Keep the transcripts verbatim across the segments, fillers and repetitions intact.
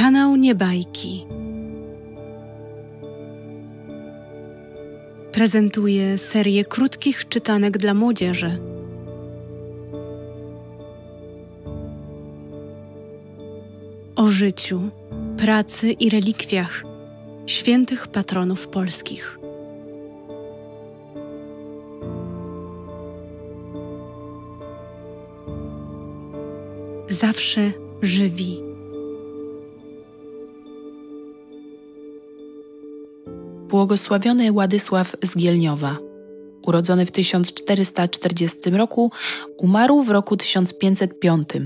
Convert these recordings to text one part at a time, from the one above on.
Kanał Niebajki prezentuje serię krótkich czytanek dla młodzieży. O życiu, pracy i relikwiach świętych patronów polskich. Zawsze żywi. Błogosławiony Władysław z Gielniowa, urodzony w tysiąc czterysta czterdziestym roku, umarł w roku tysiąc pięćset piątym.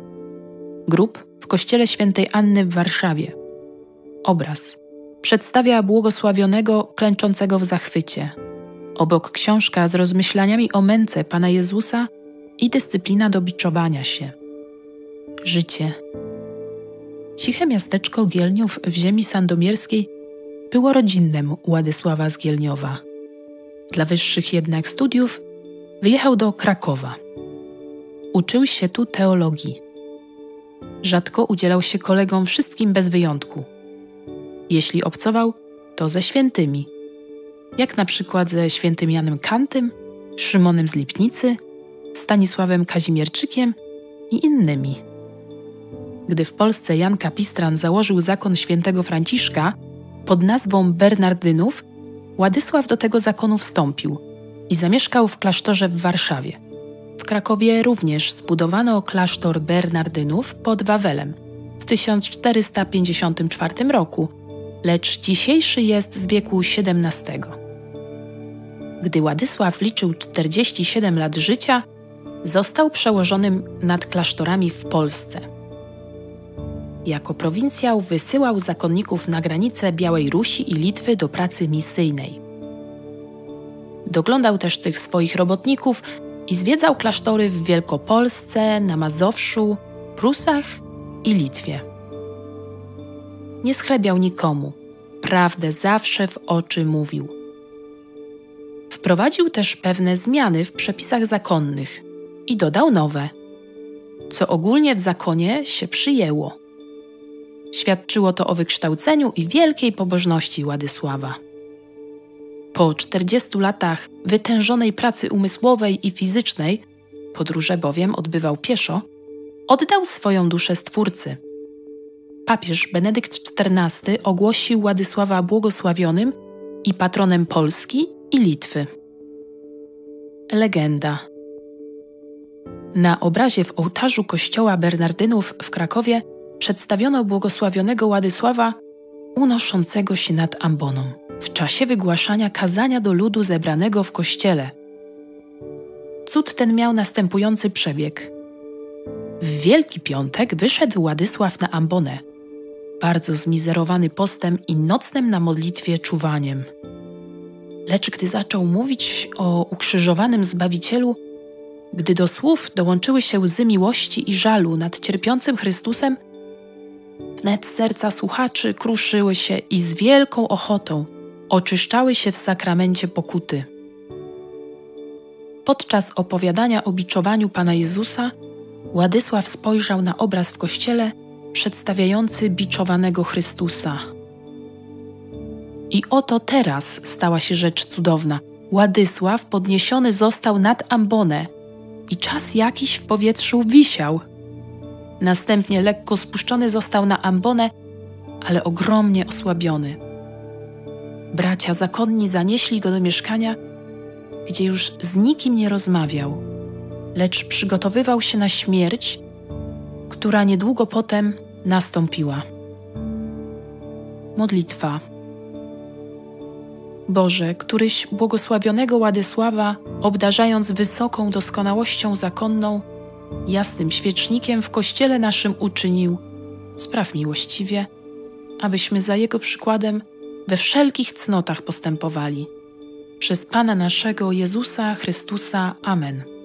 Grób w kościele świętej Anny w Warszawie. Obraz przedstawia błogosławionego klęczącego w zachwycie. Obok książka z rozmyślaniami o męce Pana Jezusa i dyscyplina do biczowania się. Życie. Ciche miasteczko Gielniów w ziemi sandomierskiej było rodzinnem Władysława z Gielniowa. Dla wyższych jednak studiów wyjechał do Krakowa. Uczył się tu teologii. Rzadko udzielał się kolegom wszystkim bez wyjątku. Jeśli obcował, to ze świętymi, jak na przykład ze świętym Janem Kantym, Szymonem z Lipnicy, Stanisławem Kazimierczykiem i innymi. Gdy w Polsce Jan Kapistran założył zakon świętego Franciszka pod nazwą Bernardynów, Władysław do tego zakonu wstąpił i zamieszkał w klasztorze w Warszawie. W Krakowie również zbudowano klasztor Bernardynów pod Wawelem w tysiąc czterysta pięćdziesiątym czwartym roku, lecz dzisiejszy jest z wieku siedemnastego. Gdy Władysław liczył czterdzieści siedem lat życia, został przełożonym nad klasztorami w Polsce. Jako prowincjał wysyłał zakonników na granice Białej Rusi i Litwy do pracy misyjnej. Doglądał też tych swoich robotników i zwiedzał klasztory w Wielkopolsce, na Mazowszu, Prusach i Litwie. Nie schlebiał nikomu, prawdę zawsze w oczy mówił. Wprowadził też pewne zmiany w przepisach zakonnych i dodał nowe, co ogólnie w zakonie się przyjęło. Świadczyło to o wykształceniu i wielkiej pobożności Władysława. Po czterdziestu latach wytężonej pracy umysłowej i fizycznej, podróże bowiem odbywał pieszo, oddał swoją duszę Stwórcy. Papież Benedykt czternasty ogłosił Władysława błogosławionym i patronem Polski i Litwy. Legenda. Na obrazie w ołtarzu kościoła Bernardynów w Krakowie przedstawiono błogosławionego Władysława unoszącego się nad amboną w czasie wygłaszania kazania do ludu zebranego w kościele. Cud ten miał następujący przebieg. W Wielki Piątek wyszedł Władysław na ambonę, bardzo zmizerowany postem i nocnym na modlitwie czuwaniem. Lecz gdy zaczął mówić o ukrzyżowanym Zbawicielu, gdy do słów dołączyły się łzy miłości i żalu nad cierpiącym Chrystusem, wnet serca słuchaczy kruszyły się i z wielką ochotą oczyszczały się w sakramencie pokuty. Podczas opowiadania o biczowaniu Pana Jezusa, Władysław spojrzał na obraz w kościele przedstawiający biczowanego Chrystusa. I oto teraz stała się rzecz cudowna. Władysław podniesiony został nad ambonę i czas jakiś w powietrzu wisiał. Następnie lekko spuszczony został na ambonę, ale ogromnie osłabiony. Bracia zakonni zanieśli go do mieszkania, gdzie już z nikim nie rozmawiał, lecz przygotowywał się na śmierć, która niedługo potem nastąpiła. Modlitwa. Boże, któryś błogosławionego Władysława, obdarzając wysoką doskonałością zakonną, jasnym świecznikiem w kościele naszym uczynił, spraw miłościwie, abyśmy za Jego przykładem we wszelkich cnotach postępowali. Przez Pana naszego Jezusa Chrystusa. Amen.